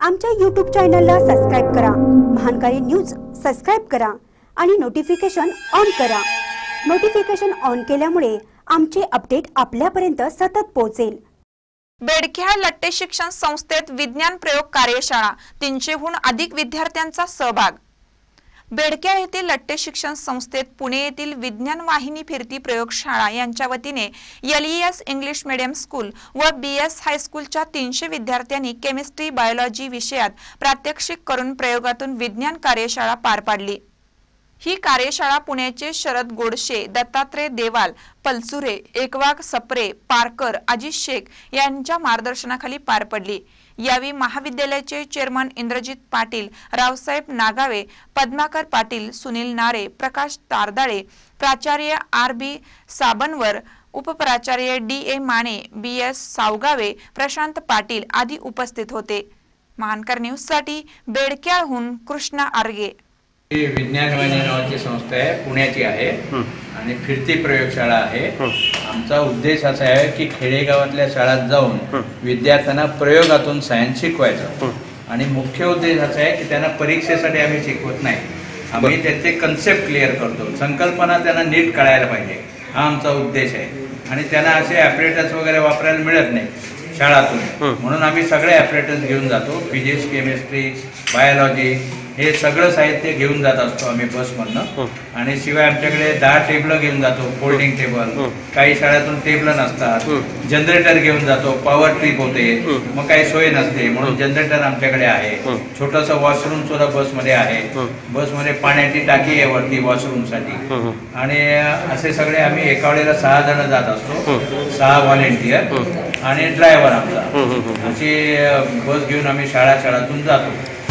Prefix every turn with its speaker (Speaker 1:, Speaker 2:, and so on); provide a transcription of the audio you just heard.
Speaker 1: आमच्या YouTube चॅनलला subscribe करा, महानकारी न्यूज सबस्क्राइब करा आणि नोटिफिकेशन ऑन करा। नोटिफिकेशन ऑन केल्यामुळे आमचे अपडेट आपल्यापर्यंत सतत पोहोचेल।
Speaker 2: बेडक्या लट्टे शिक्षण संस्थेत विज्ञान प्रयोग कार्यशाळा, 300हून अधिक विद्यार्थ्यांचा सहभाग। बेडक्या येथील लट्टे शिक्षण संस्थेत पुणे येथील विज्ञान वाहिनी फिरती प्रयोगशाळा यांच्या वतीने LES इंग्लिश मीडियम स्कूल व BS हायस्कूलच्या 300 विद्यार्थ्यांनी केमिस्ट्री बायोलॉजी विषयात प्रात्यक्षिक करून प्रयोगातून विज्ञान कार्यशाळा पार पाडली। ही कार्यशाळा पुण्याचे शरद गोडशे, दत्तात्रय देवाल, पलसुरे, एकवाग सप्रे, पारकर, अजित शेख यांच्या मार्गदर्शनाखाली पार पडली। यावेळी महाविद्यालयाचे चेअरमन इंद्रजित पाटील, रावसाहेब नागावे, पद्माकर पाटील, सुनील नारे, प्रकाश तारदाळे, प्राचार्य RB साबनवर, उपप्राचार्य DA Mane, BS Sawgave, Prashant Patil आदी उपस्थित होते। महानकर न्यूज साठी बेडक्याहून कृष्णा आर्गे।
Speaker 3: विज्ञान वाहिनी नावाची संस्था आहे, पुण्याची आहे आणि फिरती प्रयोगशाळा आहे। आमचा उद्देश असा आहे की खेडेगावातल्या शाळात जाऊन विद्यार्थ्यांना प्रयोगातून सायन्स शिकवायचं आणि मुख्य उद्देश असा आहे की त्यांना परीक्षेसाठी आम्ही शिकवत नाही, आम्ही त्याचे कन्सेप्ट क्लिअर करतो, संकल्पना त्यांना नीट कळायला पाहिजे, हा आमचा उद्देश आहे। आणि त्यांना असे ॲपरेटर्स वगैरे वापरायला मिळत नाही शाळातून, म्हणून आम्ही सगळे ॲपरेटर्स घेऊन जातो, फिजिक्स, केमिस्ट्री, बायोलॉजी हे सगळं साहित्य घेऊन जात असतो आम्ही बसमधनं। आणि शिवाय आमच्याकडे 10 टेबल घेऊन जातो, फोल्डिंग टेबल, काही शाळेतून टेबल नसतात, जनरेटर घेऊन जातो, पॉवर ट्रिप होते, मग काही सोय नसते म्हणून जनरेटर आमच्याकडे आहे, छोटंसं वॉशरूम सुद्धा बसमध्ये आहे, बसमध्ये पाण्याची टाकी आहे वरती वॉशरूमसाठी। आणि असे सगळे आम्ही एका वेळेला 6 जण जात असतो, 6 व्हॉलेंटियर आणि ड्रायव्हर आमचा, अशी बस घेऊन आम्ही शाळातून जातो।